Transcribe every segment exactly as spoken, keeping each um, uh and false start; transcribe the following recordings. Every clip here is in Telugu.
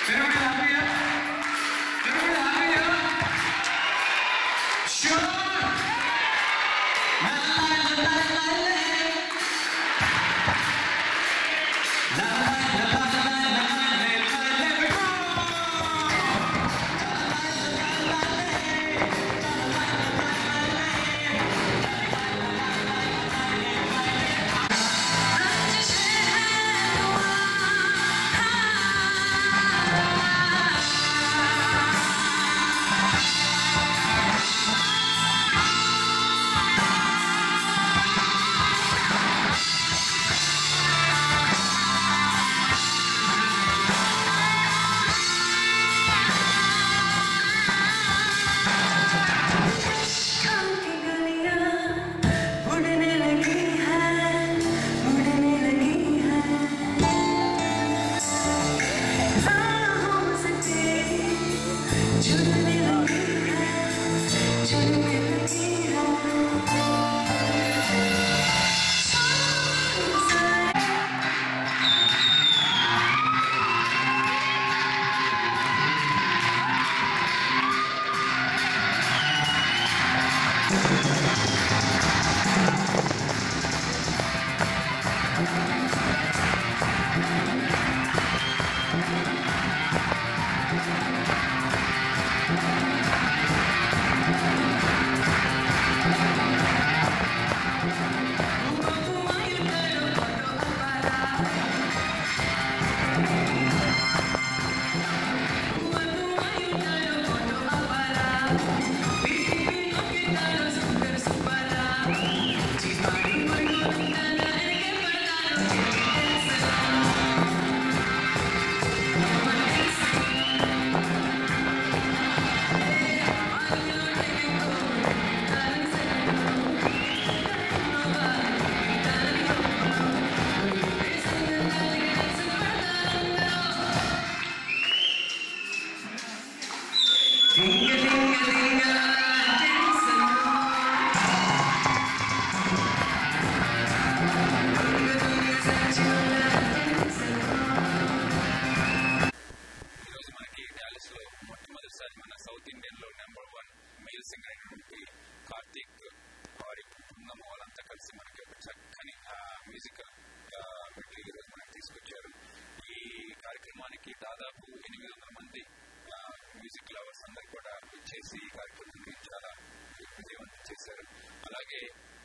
Karthik వారి బృందం వాళ్ళంతా కలిసి మనకి ఒక చక్కని మ్యూజికల్ మెటీరియల్ మనకి తీసుకొచ్చారు. ఈ కార్యక్రమానికి దాదాపు ఎనిమిది వందల మంది మ్యూజిక్ లవర్స్ అందరు కూడా వచ్చేసి ఈ కార్యక్రమాన్ని చాలా విజయవంతం చేశారు. అలాగే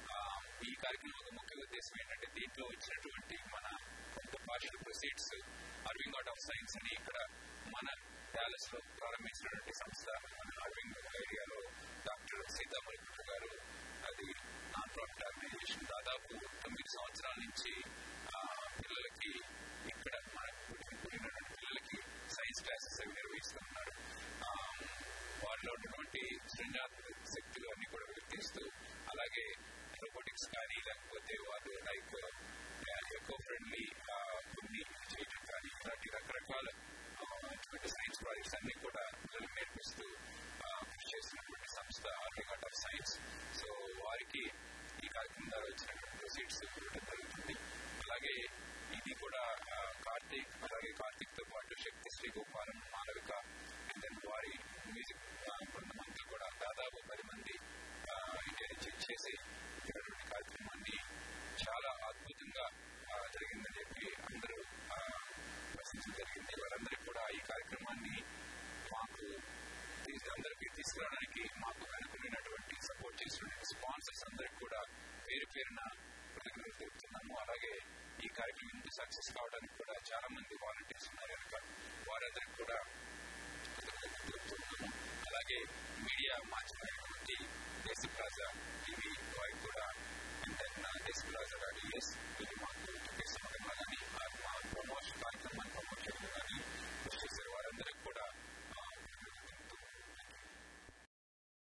ఈ కార్యక్రమం ఒక ముఖ్య ఉద్దేశం ఏంటంటే దీంట్లో వచ్చినటువంటి మన కొంత partial proceeds Irving art of science అని ఇక్కడ మన డాలస్ లో ప్రారంభించినటువంటి సంస్థ మన అర్వింగ్ ఏరియాలో డాక్టర్ సీతామణి గారు అది నాన్ ప్రాఫిట్ ఆర్గనైజేషన్ దాదాపు తొమ్మిది సంవత్సరాల నుంచి పిల్లలకి ఇక్కడ మన పుట్టినటువంటి పిల్లలకి సైన్స్ క్లాసెస్ అవి నిర్వహిస్తూ ఉన్నారు. వారిలో ఉన్నటువంటి సృజనాత్మక శక్తులు అన్ని కూడా గుర్తిస్తూ అలాగే రోబోటిక్స్ కానీ లేకపోతే వాళ్ళు లైక్ ఎకో ఫ్రెండ్లీ కొన్ని చేయడం కానీ ఇలాంటి రకరకాల సైన్స్ ప్రాజెక్ట్స్ అన్ని కూడా పిల్లలకు నేర్పిస్తూ కృషి చేసినటువంటి సంస్థ Irving art of science. So వారికి ఈ కార్యక్రమం ద్వారా వచ్చినటువంటి ప్రొసీడ్స్ ఇవ్వడం జరుగుతుంది. అలాగే ఇది కూడా కార్తీక్ అలాగే కార్తీక్ తో పాటు Shakthisree Gopalan Malavika and then వారి మ్యూజిక్ బృందం అంతా కూడా దాదాపు పది మంది ఇండియా నుంచి చేసి ఇటువంటి కార్యక్రమాన్ని చాలా అద్భుతంగా జరిగిందని చెప్పి అందరూ ప్రశ్నించడం జరిగింది. వారందరికీ కూడా ఈ కార్యక్రమాన్ని మాకు అందరికీ తీసుకురావడానికి మాకు వెనుకబడినటువంటి సపోర్ట్ చేసినటువంటి స్పాన్సర్స్ అందరికి కూడా పేరు పేరున కృతజ్ఞతలు తెలుపుతున్నాము. అలాగే ఈ కార్యక్రమం సక్సెస్ కావడానికి కూడా చాలా మంది వాలంటీర్స్ ఉన్నారు కనుక వారందరికీ కూడా కృతజ్ఞతలు తెలుపుతున్నాము. అలాగే మీడియా మార్చినటువంటి Desiplaza టీవీ వారికి కూడా and then Desiplaza dot US ఇది మాకు